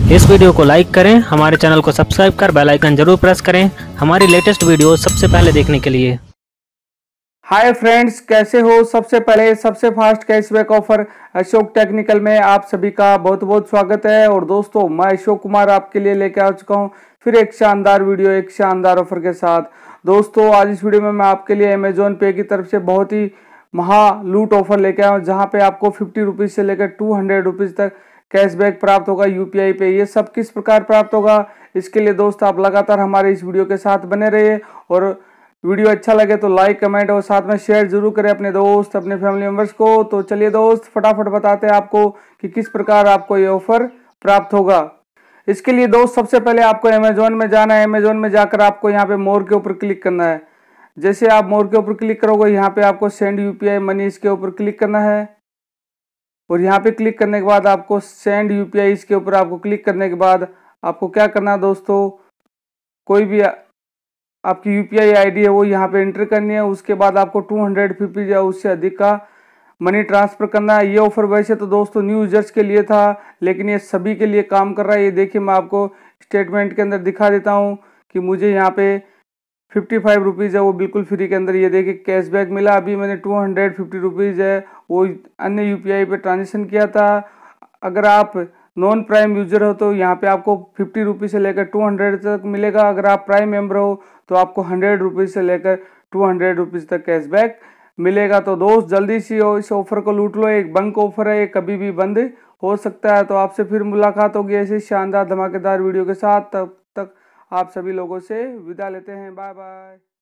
इस वीडियो को लाइक करें, हमारे चैनल को सब्सक्राइब कर बेल आइकन जरूर प्रेस करें हमारी लेटेस्ट वीडियो सबसे पहले देखने के लिए। हाय फ्रेंड्स, कैसे हो। सबसे पहले सबसे fast cashback offer Ashok technical में आप सभी का बहुत बहुत स्वागत है। और दोस्तों, मैं अशोक कुमार आपके लिए लेके आ चुका हूं फिर एक शानदार वीडियो, एक शानदार ऑफर के साथ। दोस्तों, आज इस वीडियो में मैं आपके लिए अमेजोन पे की तरफ से बहुत ही महा लूट ऑफर लेके आया हूँ, जहाँ पे आपको 50 रुपीज़ से लेकर 200 रुपीज़ तक कैशबैक प्राप्त होगा यूपीआई पे। ये सब किस प्रकार प्राप्त होगा, इसके लिए दोस्त आप लगातार हमारे इस वीडियो के साथ बने रहिए। और वीडियो अच्छा लगे तो लाइक, कमेंट और साथ में शेयर जरूर करें अपने दोस्त, अपने फैमिली मेंबर्स को। तो चलिए दोस्त, फटाफट बताते हैं आपको कि किस प्रकार आपको ये ऑफर प्राप्त होगा। इसके लिए दोस्त सबसे पहले आपको अमेजोन में जाना है। अमेजोन में जाकर आपको यहाँ पे मोर के ऊपर क्लिक करना है। जैसे आप मोर के ऊपर क्लिक करोगे, यहाँ पे आपको सेंड यूपीआई मनी इसके ऊपर क्लिक करना है। और यहाँ पे क्लिक करने के बाद आपको सेंड यूपीआई इसके ऊपर आपको क्लिक करने के बाद आपको क्या करना है दोस्तों, कोई भी आपकी यूपीआई आईडी है वो यहाँ पे एंटर करनी है। उसके बाद आपको 250 या उससे अधिक का मनी ट्रांसफर करना है। ये ऑफर वैसे तो दोस्तों न्यू यूजर्स के लिए था, लेकिन ये सभी के लिए काम कर रहा है। ये देखिए, मैं आपको स्टेटमेंट के अंदर दिखा देता हूँ कि मुझे यहाँ पे 55 रुपीज़ है वो बिल्कुल फ्री के अंदर ये देखिए कैशबैक मिला। अभी मैंने 250 रुपीज़ है वो अन्य यूपीआई पे ट्रांजेक्शन किया था। अगर आप नॉन प्राइम यूजर हो तो यहाँ पे आपको 50 रुपीज़ से लेकर 200 तक मिलेगा। अगर आप प्राइम मेंबर हो तो आपको 100 रुपीज़ से लेकर 200 रुपीज़ तक कैशबैक मिलेगा। तो दोस्त, जल्दी से इस ऑफर को लूट लो। एक बंक ऑफर है, ये कभी भी बंद हो सकता है। तो आपसे फिर मुलाकात होगी ऐसी शानदार धमाकेदार वीडियो के साथ। तब तक आप सभी लोगों से विदा लेते हैं। Bye bye.